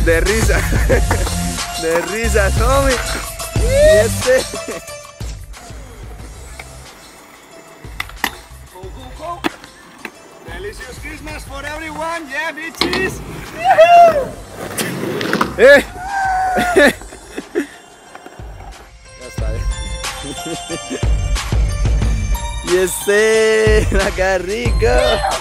De risa. De risas, homie. Y este. Go, go, go. Delicious Christmas for everyone, yeah, bitches. Ya está, Y este, acá rico.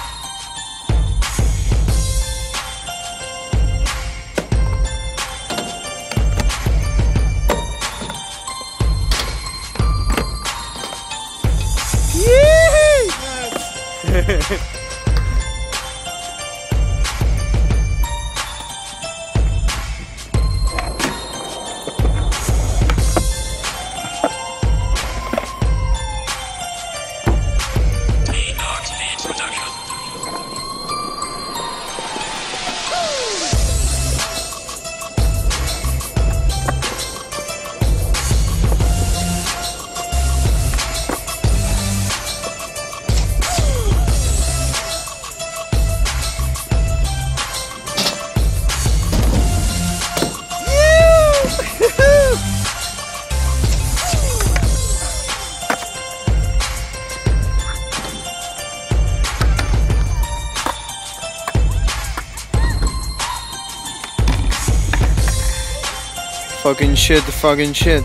Fucking shit, fucking shit.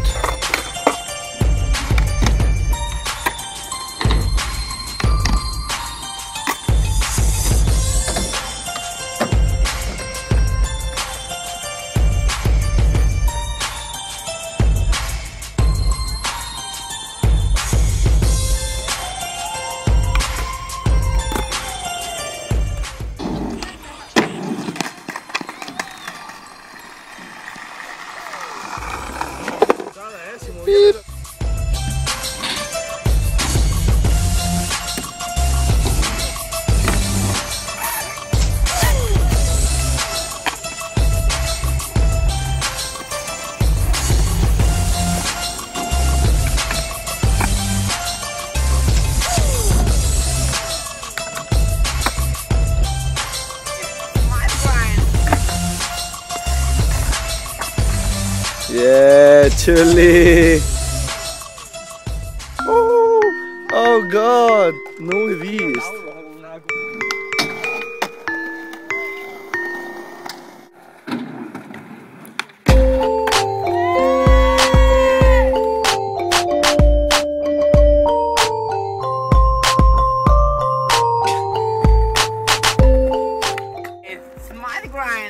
Beep. Yeah, chili. Oh God, não he visto. It's my grind.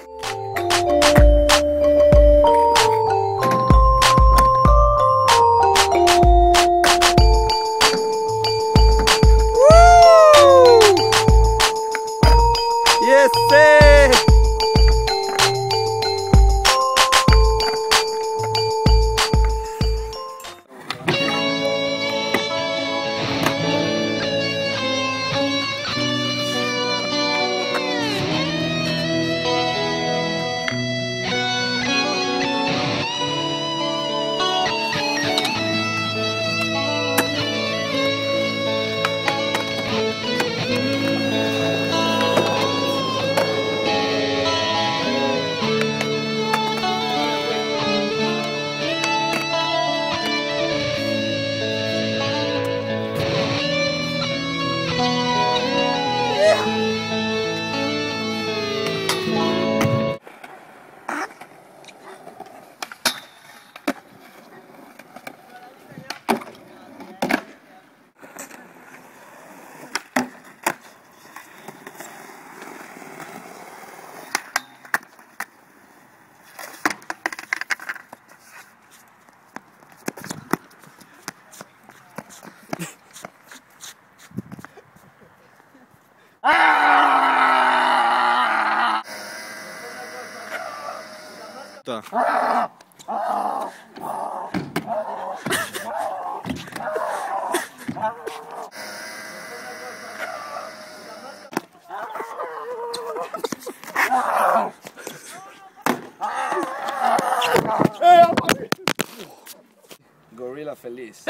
Yes, sir. Tá. Gorila feliz.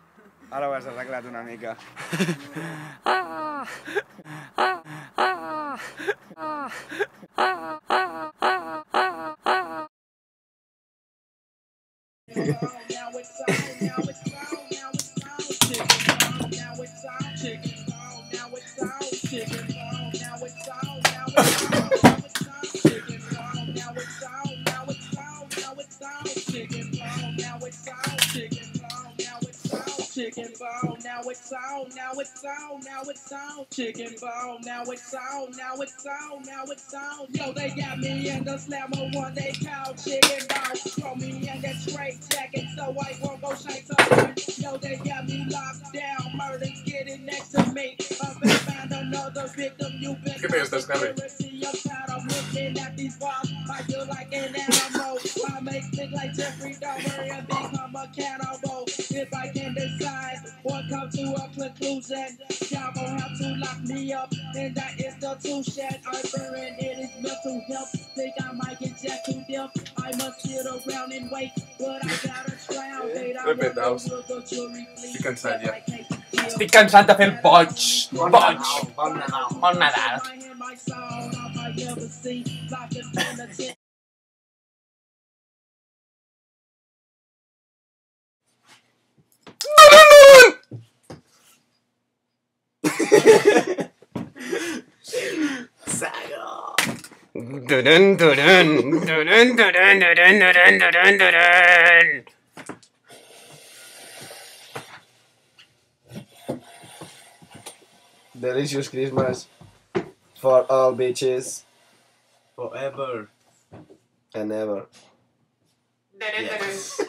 Ara ho has arreglat una mica. Chicken bone, now it's on, now it's on, now it's on. Chicken bone, now it's on, now it's on, now it's on. Yo, they got me in the slammer one they call chicken bone. Throw me in that straight jacket so I won't go shake someone. Yo, they got me locked down, murder's getting next to me. Up and found another victim, you been conspiracy. I'm tired of looking at these walls, I feel like an animal. I make things like Jeffrey Dahmer and become a cannibal. If I can decide or come to a conclusion, y'all gon' have to lock me up in that institution. I'm fearing it is mental health. Think I might get jacked to death. I must sit around and wait, but I got a trial date. I wonder will the jury please. Estic cansat de fer el boig. Boig. Bon Nadal. Bon Nadal. Saga. Dun dun dun dun dun dun dun dun dun dun. Delicious Christmas for all bitches Forever and ever. Yes.